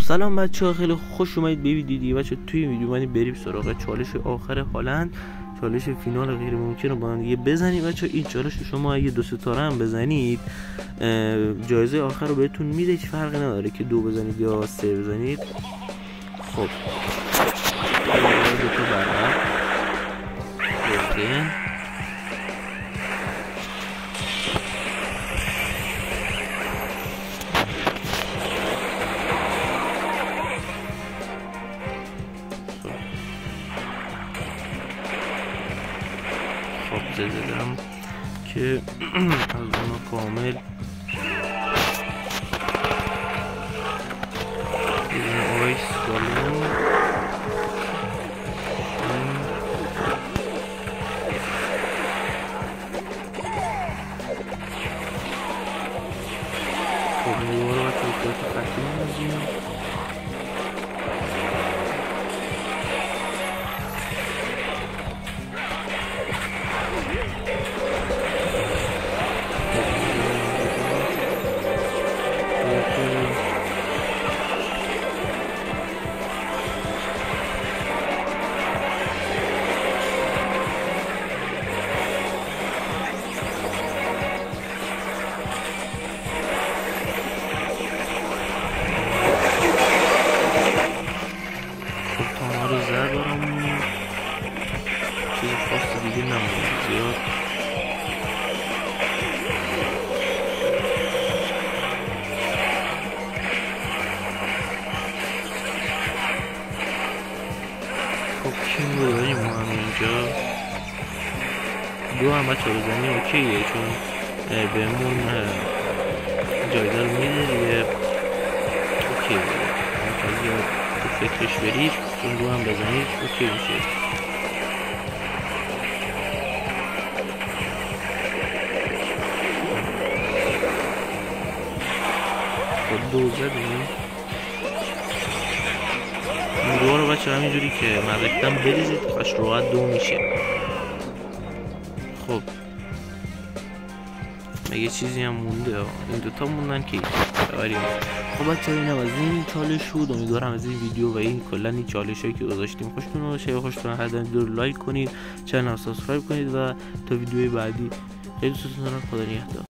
سلام بچه‌ها، خیلی خوش اومدید به ویدیو دیگه. بچه‌ها توی این ویدیو بریم سراغ چالش آخر هالند، چالش فینال غیر ممکن رو با هم دیگه بزنید. بچه‌ها این چالش شما اگه 2 ستاره هم بزنید جایزه آخر رو بهتون میده، هیچ فرقی نداره که 2 بزنید یا 3 بزنید. خب 2 تا برابر خب زدم که از اونا کامل این آیس بالون خب میوارو و توقیات خطی میزیم. چیز خاص دیگه نمونه زیاد. خب کینگ رو داریم ما هم اینجا 2 هم بچه رو زنی اوکیه، چون بهمون جایزه رو میده دیگه. اوکیه همچه زیاد تو فکرش برید، چون 2 هم بزنید اوکی میشه. خب 2 زدیم این 2 رو بچه همینجوری که من رفتم بریزید کاش راحت 2 میشه. خب مگه چیزی هم مونده؟ این 2 تا موندن که ببریم. خب بچه این هم از این چالش بود. امیدوارم از این ویدیو و این کلا این چالش هایی که گذاشتیم خوشتون باشه. خوشتون حتما لایک کنید، چنل رو سابسکرایب کنید و تا ویدیوی بعدی خیلی دوستتون دارم. خدا نگهدار.